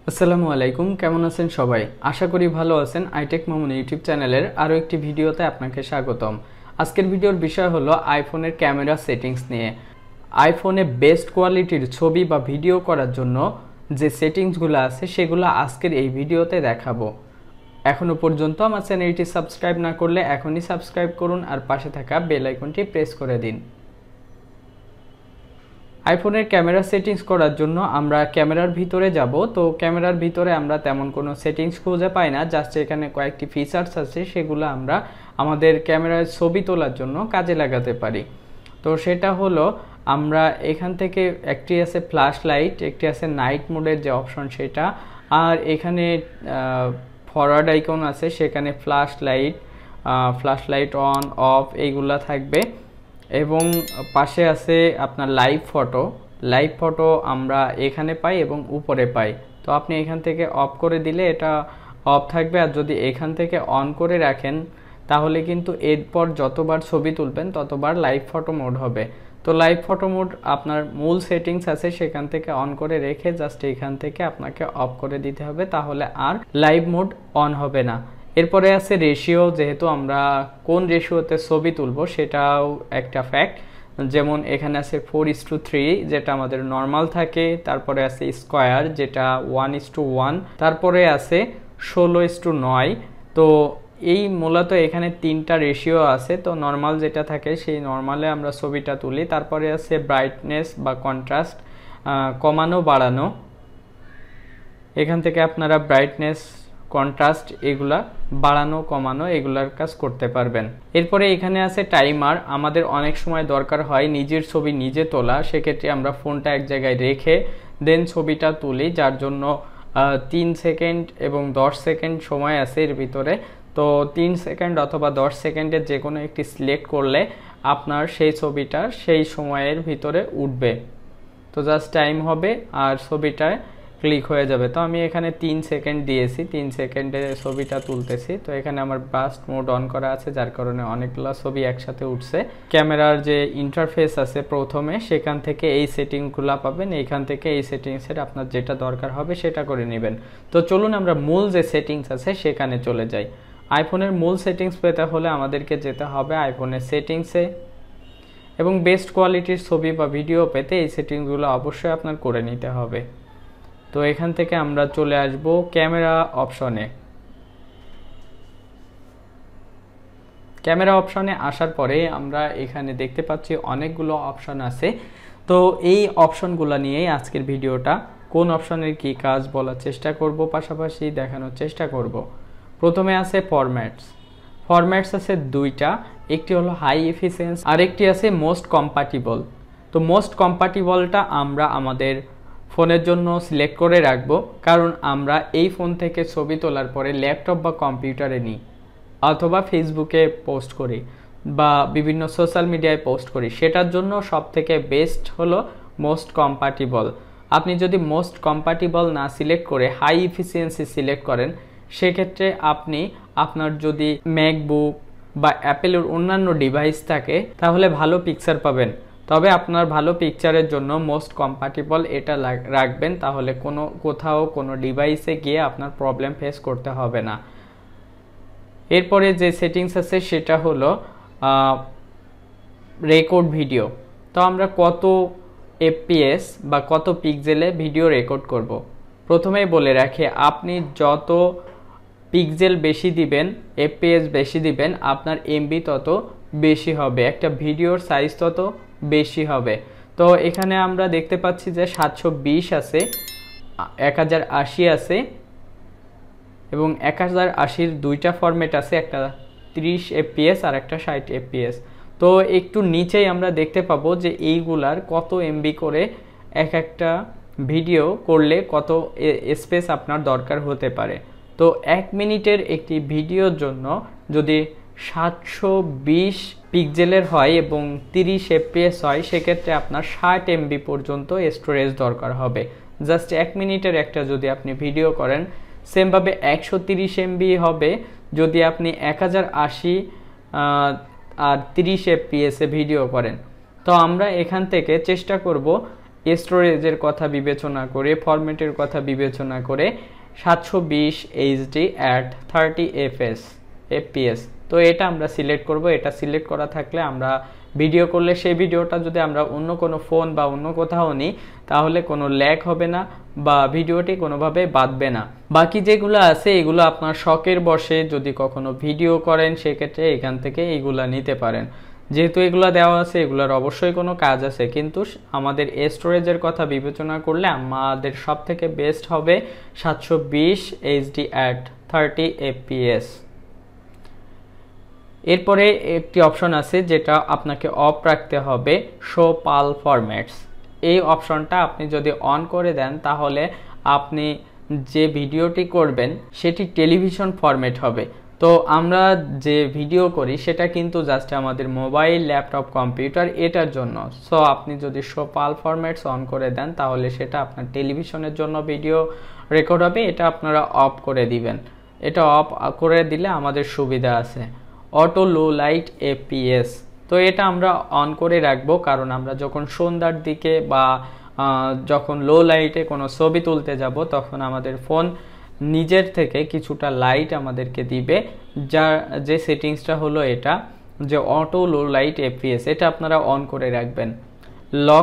আসসালামু আলাইকুম, কেমন আছেন সবাই? আশা করি ভালো আছেন। iTechMamun ইউটিউব চ্যানেলের আরও একটি ভিডিওতে আপনাকে স্বাগতম। আজকের ভিডিওর বিষয় হলো আইফোনের ক্যামেরা সেটিংস নিয়ে। আইফোনে বেস্ট কোয়ালিটির ছবি বা ভিডিও করার জন্য যে সেটিংসগুলো আছে সেগুলো আজকের এই ভিডিওতে দেখাবো। এখনও পর্যন্ত আমার চ্যানেলটি সাবস্ক্রাইব না করলে এখনই সাবস্ক্রাইব করুন আর পাশে থাকা বেল আইকনটি প্রেস করে দিন। আইফোনের ক্যামেরা সেটিংস করার জন্য আমরা ক্যামেরার ভিতরে যাব। তো ক্যামেরার ভিতরে আমরা তেমন কোনো সেটিংস খুঁজে পাই না, জাস্ট এখানে কয়েকটি ফিচার্স আছে, সেগুলো আমরা আমাদের ক্যামেরায় ছবি তোলার জন্য কাজে লাগাতে পারি। তো সেটা হলো আমরা এখান থেকে একটি আছে ফ্ল্যাশ লাইট, একটি আছে নাইট মোডের যে অপশন সেটা, আর এখানে ফরওয়ার্ড আইকন আছে, সেখানে ফ্ল্যাশ লাইট অন অফ এইগুলা থাকবে। এবং পাশে আছে আপনার লাইভ ফটো আমরা এখানে পাই এবং উপরে পাই। তো আপনি এখান থেকে অফ করে দিলে এটা অফ থাকবে, আর যদি এখান থেকে অন করে রাখেন তাহলে কিন্তু এরপর যতবার ছবি তুলবেন ততবার লাইভ ফটো মোড হবে। তো লাইভ ফটো মোড আপনার মূল সেটিংস আছে সেখান থেকে অন করে রেখে জাস্ট এখান থেকে আপনাকে অফ করে দিতে হবে, তাহলে আর লাইভ মোড অন হবে না। এরপরে আছে রেশিও, যেহেতু আমরা কোন রেশিওতে ছবি তুলব সেটাও একটা ফ্যাক্ট। যেমন এখানে আছে 4:3 যেটা আমাদের নর্মাল থাকে, তারপরে আছে স্কোয়ার যেটা 1:1, তারপরে আছে 16:9। তো এই মূলত এখানে তিনটা রেশিও আছে। তো নর্মাল যেটা থাকে সেই নর্মালে আমরা ছবিটা তুলি। তারপরে আছে ব্রাইটনেস বা কন্ট্রাস্ট, কমানো বাড়ানো। এখান থেকে আপনারা ব্রাইটনেস কন্ট্রাস্ট এগুলা বাড়ানো কমানো এগুলার কাজ করতে পারবেন। এরপরে এখানে আছে টাইমার। আমাদের অনেক সময় দরকার হয় নিজের ছবি নিজে তোলা, সেক্ষেত্রে আমরা ফোনটা এক জায়গায় রেখে দেন ছবিটা তুলি, যার জন্য 3 সেকেন্ড এবং 10 সেকেন্ড সময় আছে এর ভিতরে। তো 3 সেকেন্ড অথবা 10 সেকেন্ডের যে কোনো একটি সিলেক্ট করলে আপনার সেই ছবিটা সেই সময়ের ভিতরে উঠবে। তো জাস্ট টাইম হবে আর ছবিটায় ক্লিক হয়ে যাবে। তো আমি এখানে 3 সেকেন্ড দিয়েছি, 3 সেকেন্ডে ছবিটা তুলতেছি। তো এখানে আমার বাস্ট মোড অন করা আছে, যার কারণে অনেকগুলো ছবি একসাথে উঠছে। ক্যামেরার যে ইন্টারফেস আছে প্রথমে, সেখান থেকে এই সেটিংসগুলো পাবেন। এইখান থেকে এই সেটিংসের আপনার যেটা দরকার হবে সেটা করে নেবেন। তো চলুন আমরা মূল যে সেটিংস আছে সেখানে চলে যাই। আইফোনের মূল সেটিংস পেতে হলে আমাদেরকে যেতে হবে আইফোনের সেটিংসে, এবং বেস্ট কোয়ালিটির ছবি বা ভিডিও পেতে এই সেটিংসগুলো অবশ্যই আপনার করে নিতে হবে। তো এখান থেকে আমরা চলে আসব ক্যামেরা অপশনে। ক্যামেরা অপশনে আসার পরে আমরা এখানে দেখতে পাচ্ছি অনেকগুলো অপশন আছে। তো এই অপশনগুলো নিয়েই আজকের ভিডিওটা, কোন অপশনের কি কাজ বলার চেষ্টা করব, পাশাপাশি দেখানোর চেষ্টা করব। প্রথমে আছে ফরম্যাটস আছে দুইটা, একটি হলো হাই এফিসিয়েন্সি আর একটি আছে মোস্ট কম্প্যাটিবল। তো মোস্ট কম্প্যাটিবলটা আমরা আমাদের ফোনের জন্য সিলেক্ট করে রাখবো, কারণ আমরা এই ফোন থেকে ছবি তোলার পরে ল্যাপটপ বা কম্পিউটারে নিই অথবা ফেসবুকে পোস্ট করি বা বিভিন্ন সোশ্যাল মিডিয়ায় পোস্ট করি, সেটার জন্য সবথেকে বেস্ট হলো মোস্ট কম্প্যাটিবল। আপনি যদি মোস্ট কম্প্যাটিবল না সিলেক্ট করে হাই এফিসিয়েন্সি সিলেক্ট করেন, সেক্ষেত্রে আপনি আপনার যদি ম্যাকবুক বা অ্যাপেলের অন্যান্য ডিভাইস থাকে তাহলে ভালো পিকচার পাবেন। তবে আপনার ভালো পিকচারের জন্য মোস্ট কম্প্যাটিবল এটা রাখবেন, তাহলে কোথাও কোনো ডিভাইসে গিয়ে আপনার প্রবলেম ফেস করতে হবে না। এরপরে যে সেটিংস আছে সেটা হলো রেকর্ড ভিডিও। তো আমরা কত এফপিএস বা কত পিক্সেলে ভিডিও রেকর্ড করব। প্রথমেই বলে রাখি, আপনি যত পিক্সেল বেশি দিবেন, এফপিএস বেশি দিবেন, আপনার এমবি তত বেশি হবে, একটা ভিডিওর সাইজ তত বেশি হবে। তো এখানে আমরা দেখতে পাচ্ছি যে 720 আছে, 1080 আছে, এবং 1080-র দুইটা ফরম্যাট আছে, একটা 30 এফপিএস আর একটা 60 এফপিএস। তো একটু নিচেই আমরা দেখতে পাবো যে এইগুলার কত এমবি করে এক একটা ভিডিও করলে কত স্পেস আপনার দরকার হতে পারে। তো 1 মিনিটের একটি ভিডিওর জন্য যদি 720 পিক্সেলের হয় এবং 30 এফপিএস হয়, সেক্ষেত্রে আপনার 60 এমবি পর্যন্ত স্টোরেজ দরকার হবে। জাস্ট 1 মিনিটের একটা যদি আপনি ভিডিও করেন, সেমভাবে 130 এমবি হবে যদি আপনি 1080 আর 30 এফপিএসে ভিডিও করেন। তো আমরা এখান থেকে চেষ্টা করব স্টোরেজের কথা বিবেচনা করে, ফরম্যাটের কথা বিবেচনা করে 720 এইচডি অ্যাট 30 এফপিএস। তো এটা আমরা সিলেক্ট করব। এটা সিলেক্ট করা থাকলে আমরা ভিডিও করলে সেই ভিডিওটা যদি আমরা অন্য কোনো ফোন বা অন্য কোথাও নিই তাহলে কোনো ল্যাগ হবে না বা ভিডিওটি কোনোভাবে বাঁধবে না। বাকি যেগুলো আছে এগুলো আপনার শখের বশে যদি কখনো ভিডিও করেন সেক্ষেত্রে এখান থেকে এইগুলা নিতে পারেন। যেহেতু এগুলো দেওয়া আছে এগুলোর অবশ্যই কোনো কাজ আছে, কিন্তু আমাদের স্টোরেজের কথা বিবেচনা করলে আমাদের সব থেকে বেস্ট হবে 720 এইচডি অ্যাট 30 এফপিএস। এরপরে একটি অপশন আছে যেটা আপনাকে অফ রাখতে হবে, শো পাল ফরম্যাটস। এই অপশনটা আপনি যদি অন করে দেন তাহলে আপনি যে ভিডিওটি করবেন সেটি টেলিভিশন ফরম্যাট হবে। তো আমরা যে ভিডিও করি সেটা কিন্তু জাস্ট আমাদের মোবাইল, ল্যাপটপ, কম্পিউটার এটার জন্য। সো আপনি যদি শো পাল ফরম্যাটস অন করে দেন তাহলে সেটা আপনার টেলিভিশনের জন্য ভিডিও রেকর্ড হবে। এটা আপনারা অফ করে দিবেন। এটা অফ করে দিলে আমাদের সুবিধা আছে। অটো লো লাইট এফপিএস, তো এটা আমরা অন করে রাখবো, কারণ আমরা যখন সন্ধ্যার দিকে বা যখন লো লাইটে কোনো ছবি তুলতে যাব তখন আমাদের ফোন নিজের থেকে কিছুটা লাইট আমাদেরকে দিবে, যে সেটিংসটা হলো এটা যে অটো লো লাইট এফপিএস, এটা আপনারা অন করে রাখবেন। লক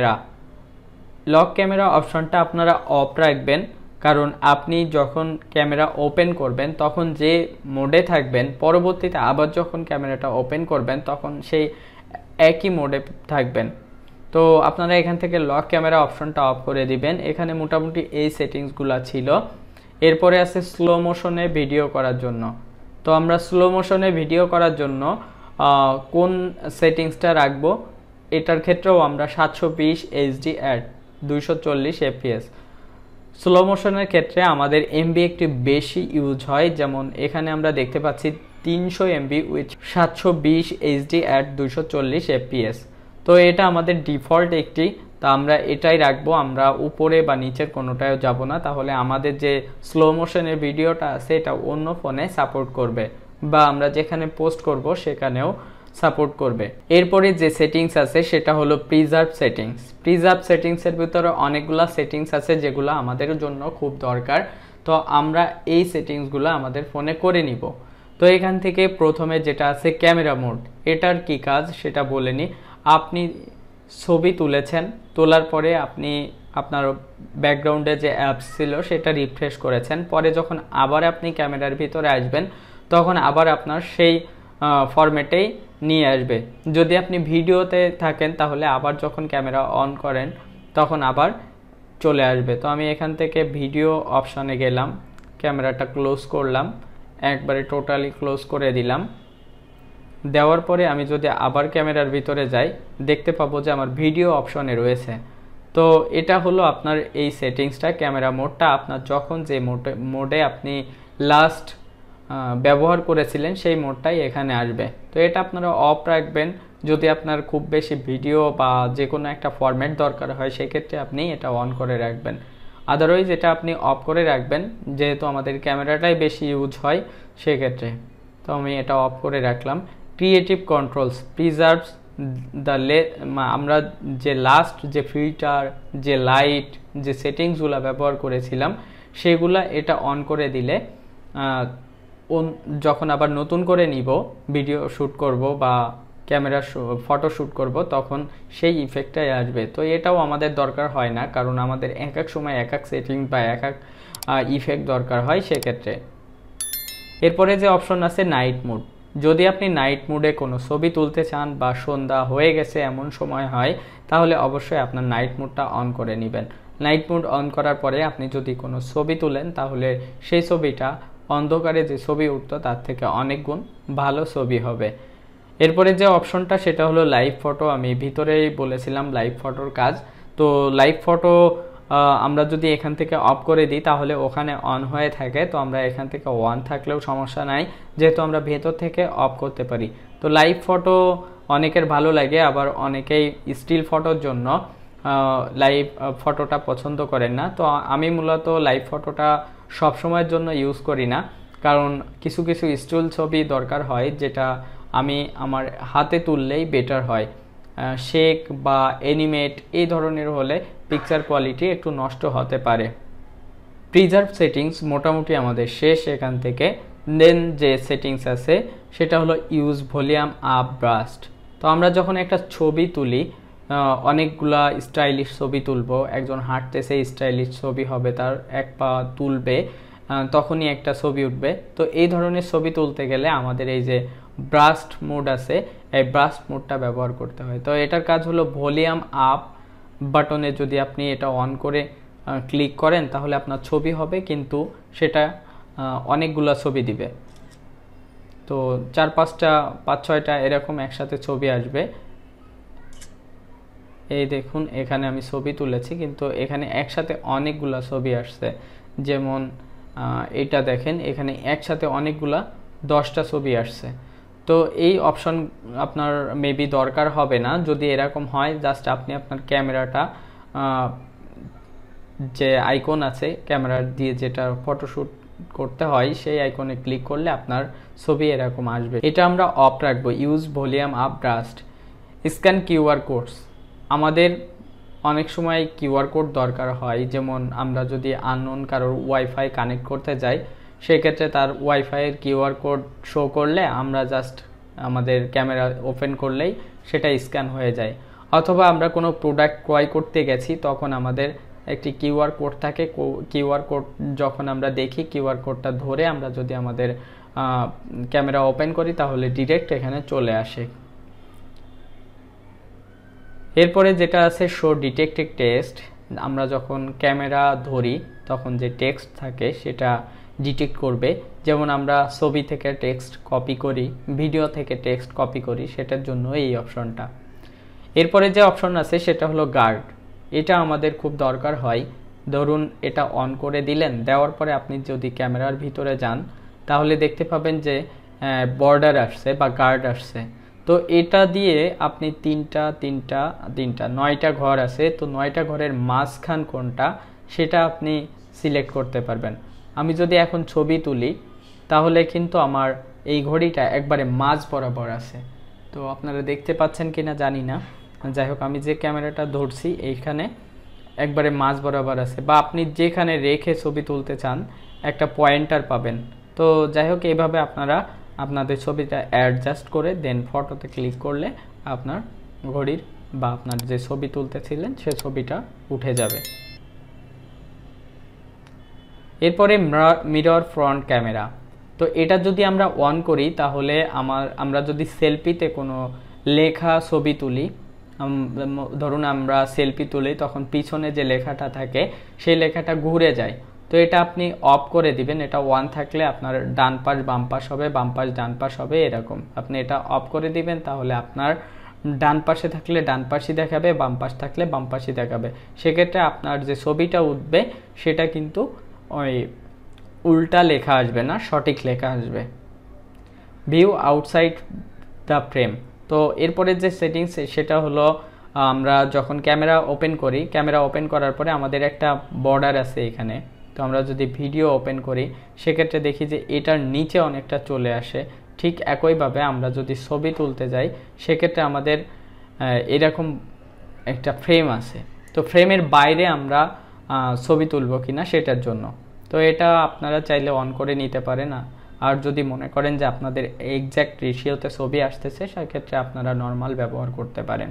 ক্যামেরা অপশনটা আপনারা অফ রাখবেন, কারণ আপনি যখন ক্যামেরা ওপেন করবেন তখন যে মোডে থাকবেন পরবর্তীতে আবার যখন ক্যামেরাটা ওপেন করবেন তখন সেই একই মোডে থাকবেন। তো আপনারা এখান থেকে লক ক্যামেরা অপশনটা অফ করে দিবেন। এখানে মোটামুটি এই সেটিংসগুলো ছিল। এরপরে আছে স্লো মোশনে ভিডিও করার জন্য। তো আমরা স্লো মোশনে ভিডিও করার জন্য কোন সেটিংসটা রাখবো, এটার ক্ষেত্রেও আমরা 720 এইচডি অ্যাট 240 এফপিএস। স্লো মোশনের ক্ষেত্রে আমাদের এমবি একটু বেশি ইউজ হয়, যেমন এখানে আমরা দেখতে পাচ্ছি 300 MB with 720 HD at 240 FPS. তো এটা আমাদের ডিফল্ট একটি, তা আমরা এটাই রাখবো। আমরা উপরে বা নিচের কোনোটাও যাব না, তাহলে আমাদের যে স্লো মোশনের ভিডিওটা আছে এটা অন্য ফোনে সাপোর্ট করবে বা আমরা যেখানে পোস্ট করব সেখানেও সাপোর্ট করবে। এরপরে যে সেটিংস আছে সেটা হলো প্রিজার্ভ সেটিংসের ভিতরে অনেকগুলো সেটিংস আছে যেগুলো আমাদের জন্য খুব দরকার। তো আমরা এই সেটিংসগুলো আমাদের ফোনে করে নিব। তো এখান থেকে প্রথমে যেটা আছে ক্যামেরা মোড, এটার কি কাজ সেটা বলে নিই। আপনি ছবি তুলেছেন, তোলার পরে আপনি আপনার ব্যাকগ্রাউন্ডে যে অ্যাপস ছিল সেটা রিফ্রেশ করেছেন, পরে যখন আবার আপনি ক্যামেরার ভিতরে আসবেন তখন আবার আপনার সেই ফরম্যাটেই নিয়ে আসবে। যদি আপনি ভিডিওতে থাকেন তাহলে আবার যখন ক্যামেরা অন করেন তখন আবার চলে আসবে। তো আমি এখান থেকে ভিডিও অপশনে গেলাম, ক্যামেরাটা ক্লোজ করলাম, একবারে টোটালি ক্লোজ করে দিলাম। দেওয়ার পরে আমি যদি আবার ক্যামেরার ভিতরে যাই দেখতে পাবো যে আমার ভিডিও অপশনে রয়েছে। তো এটা হলো আপনার এই সেটিংসটা, ক্যামেরা মোডটা আপনার যখন যে মোডে আপনি লাস্ট ব্যবহার করেছিলেন সেই মোডটাই এখানে আসবে। তো এটা আপনারা অফ রাখবেন যদি আপনার খুব বেশি ভিডিও বা যে কোনো একটা ফরম্যাট দরকার হয় সেক্ষেত্রে আপনি এটা অন করে রাখবেন। আদারওয়াইজ এটা আপনি অফ করে রাখবেন যেহেতু আমাদের ক্যামেরাটাই বেশি ইউজ হয় সেক্ষেত্রে। তো আমি এটা অফ করে রাখলাম। ক্রিয়েটিভ কন্ট্রোলস প্রিজার্ভস দ্য আমরা যে লাস্ট যে ফিল্টার, যে লাইট, যে সেটিংসগুলো ব্যবহার করেছিলাম সেগুলা এটা অন করে দিলে যখন আবার নতুন করে নিব, ভিডিও শ্যুট করব বা ক্যামেরা ফটো শ্যুট করব তখন সেই ইফেক্টটাই আসবে। তো এটাও আমাদের দরকার হয় না, কারণ আমাদের এক এক সময় এক এক সেটিং বা এক এক ইফেক্ট দরকার হয় সেক্ষেত্রে। এরপরে যে অপশন আছে নাইট মোড, যদি আপনি নাইট মোডে কোনো ছবি তুলতে চান বা সন্ধ্যা হয়ে গেছে এমন সময় হয় তাহলে অবশ্যই আপনার নাইট মোডটা অন করে নেবেন। নাইট মোড অন করার পরে আপনি যদি কোনো ছবি তুলেন তাহলে সেই ছবিটা অন্ধকারে যে ছবি উঠতো তার থেকে অনেক গুণ ভালো ছবি হবে। এরপরে যে অপশনটা সেটা হলো লাইভ ফটো। আমি ভিতরেই বলেছিলাম লাইভ ফটোর কাজ। তো লাইভ ফটো আমরা যদি এখান থেকে অফ করে দিই তাহলে ওখানে অন হয়ে থাকে, তো আমরা এখান থেকে অন থাকলেও সমস্যা নাই যেহেতু আমরা ভেতর থেকে অফ করতে পারি। তো লাইভ ফটো অনেকের ভালো লাগে, আবার অনেকেই স্টিল ফটোর জন্য লাইভ ফটোটা পছন্দ করেন না। তো আমি মূলত লাইভ ফটোটা সব সময়ের জন্য ইউজ করি না, কারণ কিছু কিছু স্টিল ছবি দরকার হয় যেটা আমি আমার হাতে তুললেই বেটার হয়। শেক বা অ্যানিমেট এই ধরনের হলে পিকচার কোয়ালিটি একটু নষ্ট হতে পারে। প্রিজার্ভ সেটিংস মোটামুটি আমাদের শেষ এখান থেকে। দেন যে সেটিংস আছে সেটা হলো ইউজ ভলিউম আপ ব্রাস্ট। তো আমরা যখন একটা ছবি তুলি, অনেকগুলা স্টাইলিশ ছবি তুলবো, একজন হাঁটতেছে স্টাইলিশ ছবি হবে, তার এক পা তুলবে, তখনই একটা ছবি উঠবে। তো এই ধরনের ছবি তুলতে গেলে আমাদের এই যে ব্রাস্ট মোড আছে, এই ব্রাস্ট মোডটা ব্যবহার করতে হয়। তো এটার কাজ হলো ভলিউম আপ বাটনে যদি আপনি এটা অন করে ক্লিক করেন তাহলে আপনার ছবি হবে, কিন্তু সেটা অনেকগুলা ছবি দিবে। তো 4-5টা 5-6টা এরকম একসাথে ছবি আসবে। এই দেখুন এখানে আমি ছবি তুলেছি, কিন্তু এখানে একসাথে অনেকগুলা ছবি আসছে। যেমন এটা দেখেন, এখানে একসাথে অনেকগুলা 10টা ছবি আসছে। তো এই অপশন আপনার মেবি দরকার হবে না। যদি এরকম হয়, জাস্ট আপনি আপনার ক্যামেরাটা যে আইকন আছে ক্যামেরা দিয়ে যেটা ফটোশুট করতে হয় সেই আইকনে ক্লিক করলে আপনার ছবি এরকম আসবে। এটা আমরা অফ রাখবো, use volume up burst. Scan QR codes, আমাদের অনেক সময় কিউআর কোড দরকার হয়। যেমন আমরা যদি আননোন কারোর ওয়াইফাই কানেক্ট করতে যাই, সেক্ষেত্রে তার ওয়াইফাইয়ের কিউআর কোড শো করলে আমরা জাস্ট আমাদের ক্যামেরা ওপেন করলেই সেটা স্ক্যান হয়ে যায়। অথবা আমরা কোনো প্রোডাক্ট ক্রয় করতে গেছি, তখন আমাদের একটি কিউআর কোড থাকে। কিউআর কোড যখন আমরা দেখি, কিউআর কোডটা ধরে আমরা যদি আমাদের ক্যামেরা ওপেন করি তাহলে ডিরেক্ট এখানে চলে আসে। এরপরে যেটা আছে শো ডিটেক্টেড টেক্সট, আমরা যখন ক্যামেরা ধরি তখন যে টেক্সট থাকে সেটা ডিটেক্ট করবে। যেমন আমরা ছবি থেকে টেক্সট কপি করি, ভিডিও থেকে টেক্সট কপি করি, সেটার জন্য এই অপশনটা। এরপরে যে অপশন আছে সেটা হলো গার্ড। এটা আমাদের খুব দরকার হয়। ধরুন এটা অন করে দিলেন, দেওয়ার পরে আপনি যদি ক্যামেরার ভিতরে যান তাহলে দেখতে পাবেন যে বর্ডার আসছে বা গার্ড আসছে। তো এটা দিয়ে আপনি 9টা ঘর আছে, তো 9টা ঘরের মাঝখান কোনটা সেটা আপনি সিলেক্ট করতে পারবেন। আমি যদি এখন ছবি তুলি তাহলে কিন্তু আমার এই ঘড়িটা একবারে মাঝ বরাবর আছে। তো আপনারা দেখতে পাচ্ছেন কিনা জানি না, যাই হোক আমি যে ক্যামেরাটা ধরছি এইখানে একবারে মাঝ বরাবর আছে। বা আপনি যেখানে রেখে ছবি তুলতে চান একটা পয়েন্টার পাবেন। তো যাই হোক এইভাবে আপনারা আপনাদের ছবিটা অ্যাডজাস্ট করে দেন ফটোতে ক্লিক করলে আপনার ঘড়ির বা আপনার যে ছবি তুলতেছিলেন সে ছবিটা উঠে যাবে। এরপরে মিরর ফ্রন্ট ক্যামেরা, তো এটা যদি আমরা অন করি তাহলে আমরা যদি সেলফিতে কোনো লেখা ছবি তুলি, ধরুন আমরা সেলফি তুলি, তখন পিছনে যে লেখাটা থাকে সেই লেখাটা ঘুরে যায়। তো এটা আপনি অফ করে দিবেন। এটা অন থাকলে আপনার ডান পাশ বাম পাশ হবে, বাম পাশ ডান পাশ হবে, এরকম আপনি এটা অফ করে দিবেন। তাহলে আপনার ডান পাশে থাকলে ডান পাশই দেখাবে, বাম পাশ থাকলে বাম পাশই দেখাবে। সেক্ষেত্রে আপনার যে ছবিটা উঠবে সেটা কিন্তু ওই উল্টা লেখা আসবে না, সঠিক লেখা আসবে। ভিউ আউটসাইড দ্য ফ্রেম, তো এরপরে যে সেটিংস সেটা হলো আমরা যখন ক্যামেরা ওপেন করি, ক্যামেরা ওপেন করার পরে আমাদের একটা বর্ডার আছে এখানে। তো আমরা যদি ভিডিও ওপেন করি সেক্ষেত্রে দেখি যে এটার নিচে অনেকটা চলে আসে। ঠিক একইভাবে আমরা যদি ছবি তুলতে যাই সেক্ষেত্রে আমাদের এরকম একটা ফ্রেম আছে। তো ফ্রেমের বাইরে আমরা ছবি তুলব কিনা সেটার জন্য। তো এটা আপনারা চাইলে অন করে নিতে পারেন। আর যদি মনে করেন যে আপনাদের এক্স্যাক্ট রেশিওতে ছবি আসতেছে সেক্ষেত্রে আপনারা নর্মাল ব্যবহার করতে পারেন।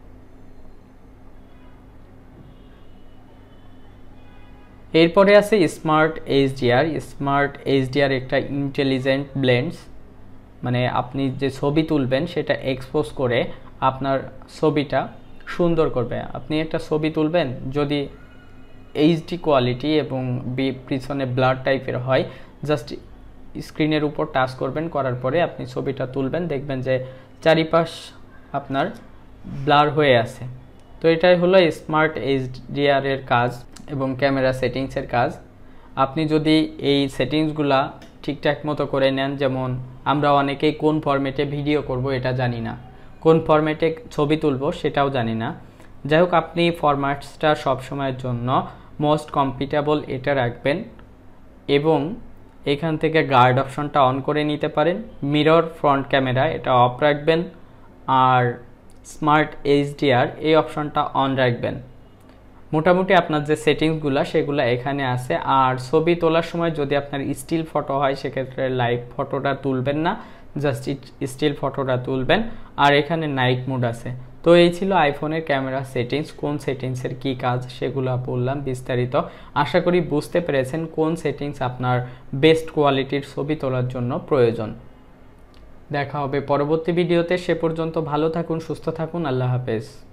এরপরে আছে স্মার্ট এইচডিআর। স্মার্ট এইচডিআর একটা ইন্টেলিজেন্ট ব্লেন্ডস, মানে আপনি যে ছবি তুলবেন সেটা এক্সপোজ করে আপনার ছবিটা সুন্দর করবে। আপনি একটা ছবি তুলবেন, যদি এইচডি কোয়ালিটি এবং পিছনে ব্লার টাইপের হয়, জাস্ট স্ক্রিনের উপর টাচ করবেন, করার পরে আপনি ছবিটা তুলবেন, দেখবেন যে চারিপাশ আপনার ব্লার হয়ে আছে। তো এটাই হলো স্মার্ট এইচডিআর এর কাজ এবং ক্যামেরা সেটিংসের কাজ। আপনি যদি এই সেটিংসগুলা ঠিকঠাক মতো করে নেন, যেমন আমরা অনেকেই কোন ফরম্যাটে ভিডিও করব এটা জানি না, কোন ফরম্যাটে ছবি তুলব সেটাও জানি না। যাই হোক আপনি ফরম্যাটসটা সবসময়ের জন্য মোস্ট কম্পিটেবল এটা রাখবেন এবং এখান থেকে গার্ড অপশনটা অন করে নিতে পারেন। মিরর ফ্রন্ট ক্যামেরা এটা অফ রাখবেন। আর স্মার্ট এইচডিআর এই অপশনটা অন রাখবেন। মোটামুটি আপনার যে সেটিংসগুলো সেগুলো এখানে আছে। আর ছবি তোলার সময় যদি আপনার স্টিল ফটো হয় সেক্ষেত্রে লাইভ ফটোটা তুলবেন না, জাস্ট স্টিল ফটোটা তুলবেন। আর এখানে নাইট মোড আছে। তো এই ছিল আইফোনের ক্যামেরা সেটিংস। কোন সেটিংসের কি কাজ সেগুলো বললাম বিস্তারিত। আশা করি বুঝতে পেরেছেন কোন সেটিংস আপনার বেস্ট কোয়ালিটির ছবি তোলার জন্য প্রয়োজন। দেখা হবে পরবর্তী ভিডিওতে। সে পর্যন্ত ভালো থাকুন, সুস্থ থাকুন। আল্লাহ হাফেজ।